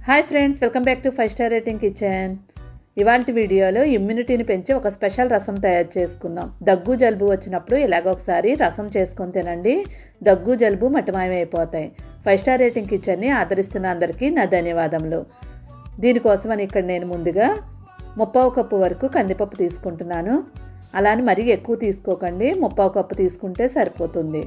Hi friends, welcome back to 5 star rating kitchen. ఇవాల్టి వీడియోలో ఇమ్యూనిటీని పెంచే ఒక స్పెషల్ రసం తయారు చేసుకుందాం. దగ్గు జలుబు వచ్చినప్పుడు ఇలాగ ఒకసారి రసం చేసుకొని తినండి. దగ్గు జలుబు మటుమాయమైపోతాయి. 5 స్టార్ రేటింగ్ కిచెన్ని ఆదరిస్తున్న అందరికీ నా ధన్యవాదములు. దీనికోసమని ఇక్కడ నేను ముందుగా 30 కప్పు వరకు కందిపప్పు తీసుకుంటున్నాను. అలానే మరీ ఎక్కువ తీసుకోకండి, 30 కప్పు తీసుకుంటే సరిపోతుంది.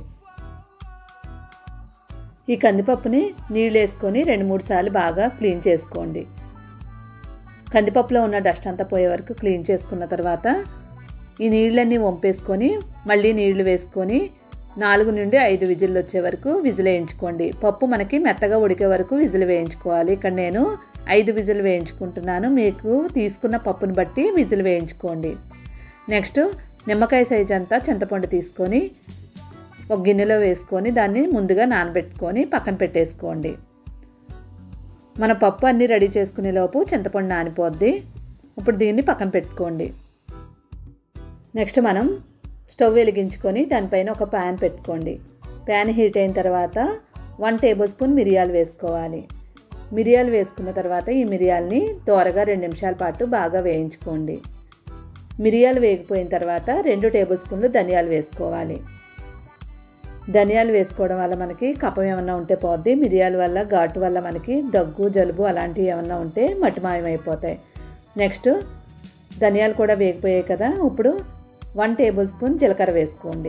ఈ కందిపప్పుని నీళ్ళు వేసుకొని 2-3 సార్లు బాగా క్లీన్ చేసుకోండి. కందిపప్పులో ఉన్న డస్ట్ అంతా పోయే వరకు క్లీన్ చేసుకున్న తర్వాత ఈ నీళ్ళన్నీ వంపేసుకొని మళ్ళీ నీళ్లు వేసుకొని 4 నుండి 5 విజిల్లు వచ్చే వరకు విజిల్ వేయించుకోండి. పప్పు మనకి మెత్తగా ఉడికే వరకు విజిల్ వేయించుకోవాలి. ఇక్కడ నేను 5 విజిల్ వేయించుకుంటున్నాను. మీకు తీసుకున్న పప్పుని బట్టి విజిల్ వేయించుకోండి. నెక్స్ట్ నిమ్మకాయ సైజ్ అంతా చింతపండు తీసుకొని ఒక గిన్నెలో వేసుకొని దాన్ని ముందుగా నానబెట్టుకొని పక్కన పెట్టేసుకోండి. మన పప్పు అన్నీ రెడీ చేసుకునే లోపు చింతపండు నానిపోద్ది. ఇప్పుడు దీన్ని పక్కన పెట్టుకోండి. నెక్స్ట్ మనం స్టవ్ వెలిగించుకొని దానిపైన ఒక ప్యాన్ పెట్టుకోండి. ప్యాన్ హీట్ అయిన తర్వాత 1 టేబుల్ స్పూన్ మిరియాలు వేసుకోవాలి. మిరియాలు వేసుకున్న తర్వాత ఈ మిరియాలని దోరగా 2 నిమిషాల పాటు బాగా వేయించుకోండి. మిరియాలు వేగిపోయిన తర్వాత 2 టేబుల్ స్పూన్లు ధనియాలు వేసుకోవాలి. ధనియాలు వేసుకోవడం వల్ల మనకి కఫం ఏమన్నా ఉంటే పోద్ది. మిరియాల వల్ల ఘాటు వల్ల మనకి దగ్గు జలుబు అలాంటివి ఏమన్నా ఉంటే మటుమాయమైపోతాయి. నెక్స్ట్ ధనియాలు కూడా వేగిపోయాయి కదా, ఇప్పుడు 1 టేబుల్ స్పూన్ జీలకర్ర వేసుకోండి.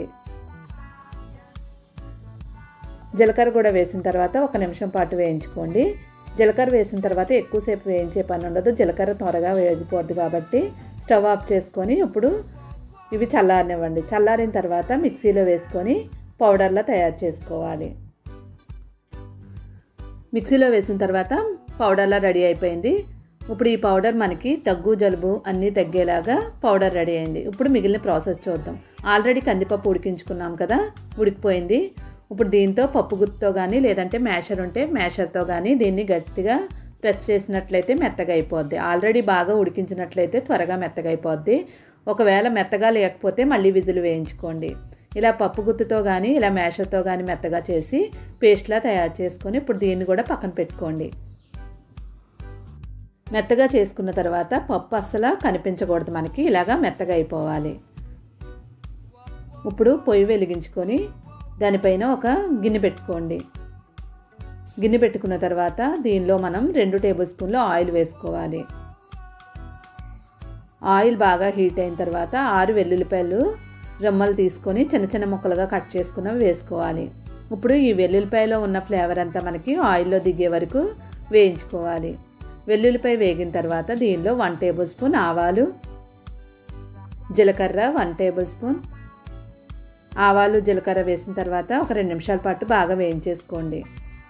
జీలకర్ర కూడా వేసిన తర్వాత 1 నిమిషం పాటు వేయించుకోండి. జీలకర్ర వేసిన తర్వాత ఎక్కువసేపు వేయించే పని ఉండదు. జీలకర్ర త్వరగా వేగిపోద్ది కాబట్టి స్టవ్ ఆఫ్ చేసుకొని ఇప్పుడు ఇవి చల్లారనివ్వండి. చల్లారిన తర్వాత మిక్సీలో వేసుకొని పౌడర్లా తయారు చేసుకోవాలి. మిక్సీలో వేసిన తర్వాత పౌడర్లా రెడీ అయిపోయింది. ఇప్పుడు ఈ పౌడర్ మనకి దగ్గు జలుబు అన్నీ తగ్గేలాగా పౌడర్ రెడీ అయింది. ఇప్పుడు మిగిలిన ప్రాసెస్ చూద్దాం. ఆల్రెడీ కందిపప్పు ఉడికించుకున్నాం కదా, ఉడికిపోయింది. ఇప్పుడు దీంతో పప్పు గుత్తితో కానీ లేదంటే మ్యాషర్ ఉంటే మ్యాషర్తో కానీ దీన్ని గట్టిగా ప్రెస్ చేసినట్లయితే మెత్తగా అయిపోద్ది. ఆల్రెడీ బాగా ఉడికించినట్లయితే త్వరగా మెత్తగా అయిపోద్ది. ఒకవేళ మెత్తగా లేకపోతే మళ్ళీ విజిల్ వేయించుకోండి. ఇలా పప్పు గుత్తితో కానీ ఇలా మ్యాషర్తో కానీ మెత్తగా చేసి పేస్ట్లా తయారు చేసుకొని ఇప్పుడు దీన్ని కూడా పక్కన పెట్టుకోండి. మెత్తగా చేసుకున్న తర్వాత పప్పు అస్సలు కనిపించకూడదు, మనకి ఇలాగా మెత్తగా అయిపోవాలి. ఇప్పుడు పొయ్యి వెలిగించుకొని దానిపైన ఒక గిన్నె పెట్టుకోండి. గిన్నె పెట్టుకున్న తర్వాత దీనిలో మనం 2 టేబుల్ స్పూన్లు ఆయిల్ వేసుకోవాలి. ఆయిల్ బాగా హీట్ అయిన తర్వాత 6 వెల్లుల్లిపాయలు రెమ్మలు తీసుకొని చిన్న చిన్న ముక్కలుగా కట్ చేసుకున్నవి వేసుకోవాలి. ఇప్పుడు ఈ వెల్లుల్లిపాయలో ఉన్న ఫ్లేవర్ అంతా మనకి ఆయిల్లో దిగే వరకు వేయించుకోవాలి. వెల్లుల్లిపాయ వేగిన తర్వాత దీనిలో 1 టేబుల్ స్పూన్ ఆవాలు, జీలకర్ర 1 టేబుల్ స్పూన్. ఆవాలు జీలకర్ర వేసిన తర్వాత ఒక 2 నిమిషాల పాటు బాగా వేయించేసుకోండి.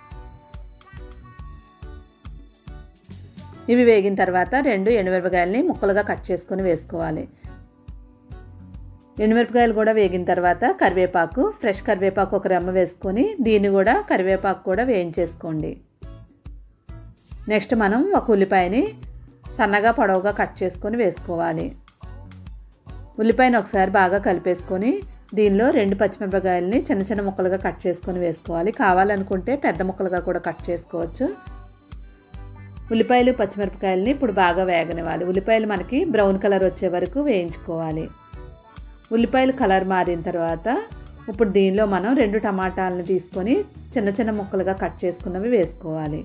ఇవి వేగిన తర్వాత 2 ఎండుమిరపకాయలని ముక్కలుగా కట్ చేసుకొని వేసుకోవాలి. ఎండుమిరపకాయలు కూడా వేగిన తర్వాత కరివేపాకు, ఫ్రెష్ కరివేపాకు ఒక రెమ్మ వేసుకొని దీన్ని కూడా కరివేపాకు కూడా వేయించేసుకోండి. నెక్స్ట్ మనం ఒక ఉల్లిపాయని సన్నగా పొడవుగా కట్ చేసుకొని వేసుకోవాలి. ఉల్లిపాయని ఒకసారి బాగా కలిపేసుకొని దీనిలో 2 పచ్చిమిరపకాయలని చిన్న చిన్న ముక్కలుగా కట్ చేసుకొని వేసుకోవాలి. కావాలనుకుంటే పెద్ద ముక్కలుగా కూడా కట్ చేసుకోవచ్చు. ఉల్లిపాయలు పచ్చిమిరపకాయలని ఇప్పుడు బాగా వేగనివ్వాలి. ఉల్లిపాయలు మనకి బ్రౌన్ కలర్ వచ్చే వరకు వేయించుకోవాలి. ఉల్లిపాయలు కలర్ మారిన తర్వాత ఇప్పుడు దీనిలో మనం 2 టమాటాలను తీసుకొని చిన్న చిన్న ముక్కలుగా కట్ చేసుకున్నవి వేసుకోవాలి.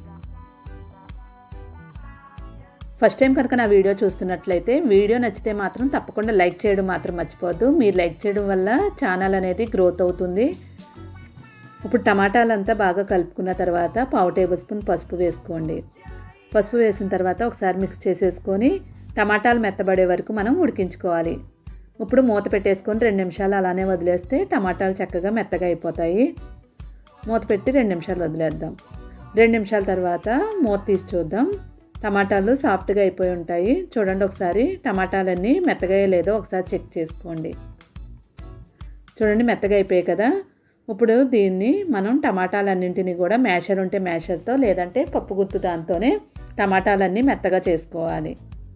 ఫస్ట్ టైం కనుక నా వీడియో చూస్తున్నట్లయితే వీడియో నచ్చితే మాత్రం తప్పకుండా లైక్ చేయడం మాత్రం మర్చిపోవద్దు. మీరు లైక్ చేయడం వల్ల ఛానల్ అనేది గ్రోత్ అవుతుంది. ఇప్పుడు టమాటాలంతా బాగా కలుపుకున్న తర్వాత 1/2 టేబుల్ స్పూన్ పసుపు వేసుకోండి. పసుపు వేసిన తర్వాత ఒకసారి మిక్స్ చేసేసుకొని టమాటాలు మెత్తబడే వరకు మనం ఉడికించుకోవాలి. ఇప్పుడు మూత పెట్టేసుకొని 2 నిమిషాలు అలానే వదిలేస్తే టమాటాలు చక్కగా మెత్తగా అయిపోతాయి. మూత పెట్టి 2 నిమిషాలు వదిలేద్దాం. 2 నిమిషాల తర్వాత మూత తీసి చూద్దాం. టమాటాలు సాఫ్ట్గా అయిపోయి ఉంటాయి. చూడండి, ఒకసారి టమాటాలన్నీ మెత్తగా లేదో ఒకసారి చెక్ చేసుకోండి. చూడండి, మెత్తగా అయిపోయాయి కదా. ఇప్పుడు దీన్ని మనం టమాటాలన్నింటినీ కూడా మ్యాషర్ ఉంటే మ్యాషర్తో లేదంటే పప్పు గుత్తు దాంతోనే టమాటాలన్నీ మెత్తగా చేసుకోవాలి.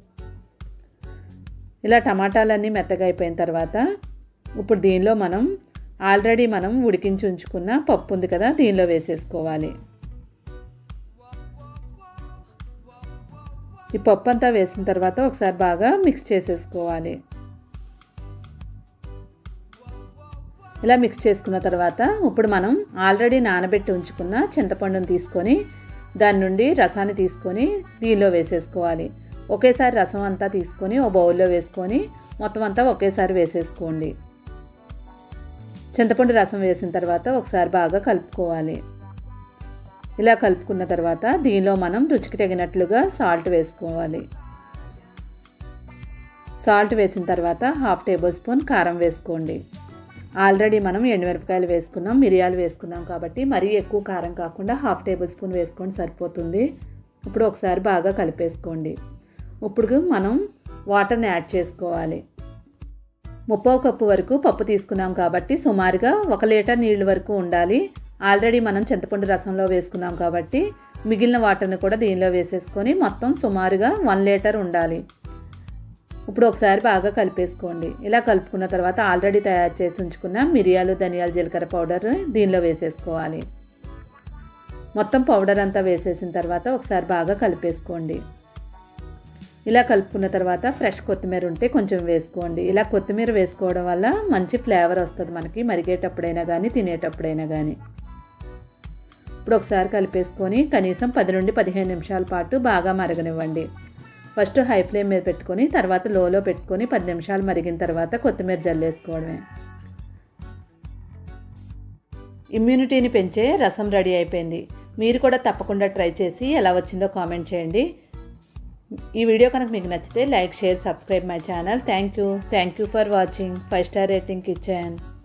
ఇలా టమాటాలన్నీ మెత్తగా అయిపోయిన తర్వాత ఇప్పుడు దీనిలో ఆల్రెడీ మనం ఉడికించి ఉంచుకున్న పప్పు ఉంది కదా, దీనిలో వేసేసుకోవాలి. ఈ పప్పు అంతా వేసిన తర్వాత ఒకసారి బాగా మిక్స్ చేసేసుకోవాలి. ఇలా మిక్స్ చేసుకున్న తర్వాత ఇప్పుడు మనం ఆల్రెడీ నానబెట్టి ఉంచుకున్న చింతపండుని తీసుకొని దాని నుండి రసాన్ని తీసుకొని దీనిలో వేసేసుకోవాలి. ఒకేసారి రసం అంతా తీసుకొని ఒక బౌల్లో వేసుకొని మొత్తం అంతా ఒకేసారి వేసేసుకోండి. చింతపండు రసం వేసిన తర్వాత ఒకసారి బాగా కలుపుకోవాలి. ఇలా కలుపుకున్న తర్వాత దీనిలో మనం రుచికి తగినట్లుగా సాల్ట్ వేసుకోవాలి. సాల్ట్ వేసిన తర్వాత 1/2 టేబుల్ స్పూన్ కారం వేసుకోండి. ఆల్రెడీ మనం ఎండుమిరపకాయలు వేసుకున్నాం, మిరియాలు వేసుకున్నాం కాబట్టి మరీ ఎక్కువ కారం కాకుండా 1/2 టేబుల్ స్పూన్ వేసుకొని సరిపోతుంది. ఇప్పుడు ఒకసారి బాగా కలిపేసుకోండి. ఇప్పుడు మనం వాటర్ని యాడ్ చేసుకోవాలి. 1/2 కప్పు వరకు పప్పు తీసుకున్నాం కాబట్టి సుమారుగా 1 లీటర్ నీళ్ళ వరకు ఉండాలి. ఆల్రెడీ మనం చింతపండు రసంలో వేసుకున్నాం కాబట్టి మిగిలిన వాటర్ని కూడా దీనిలో వేసేసుకొని మొత్తం సుమారుగా 1 లీటర్ ఉండాలి. ఇప్పుడు ఒకసారి బాగా కలిపేసుకోండి. ఇలా కలుపుకున్న తర్వాత ఆల్రెడీ తయారు చేసి ఉంచుకున్న మిరియాలు, ధనియాలు, జీలకర్ర పౌడర్ దీనిలో వేసేసుకోవాలి. మొత్తం పౌడర్ అంతా వేసేసిన తర్వాత ఒకసారి బాగా కలిపేసుకోండి. ఇలా కలుపుకున్న తర్వాత ఫ్రెష్ కొత్తిమీర ఉంటే కొంచెం వేసుకోండి. ఇలా కొత్తిమీర వేసుకోవడం వల్ల మంచి ఫ్లేవర్ వస్తుంది మనకి, మరిగేటప్పుడైనా కానీ తినేటప్పుడైనా కానీ. ఇప్పుడు ఒకసారి కలిపేసుకొని కనీసం 10 నుండి 15 నిమిషాల పాటు బాగా మరగనివ్వండి. ఫస్ట్ హై ఫ్లేమ్ మీద పెట్టుకొని తర్వాత లోలో పెట్టుకొని 10 నిమిషాలు మరిగిన తర్వాత కొత్తిమీర జల్లేసుకోవడమే. ఇమ్యూనిటీని పెంచే రసం రెడీ అయిపోయింది. మీరు కూడా తప్పకుండా ట్రై చేసి ఎలా వచ్చిందో కామెంట్ చేయండి. ఈ వీడియో కనుక మీకు నచ్చితే like, share, subscribe my channel. Thank you for watching. 5 star rating ఇచ్చాను.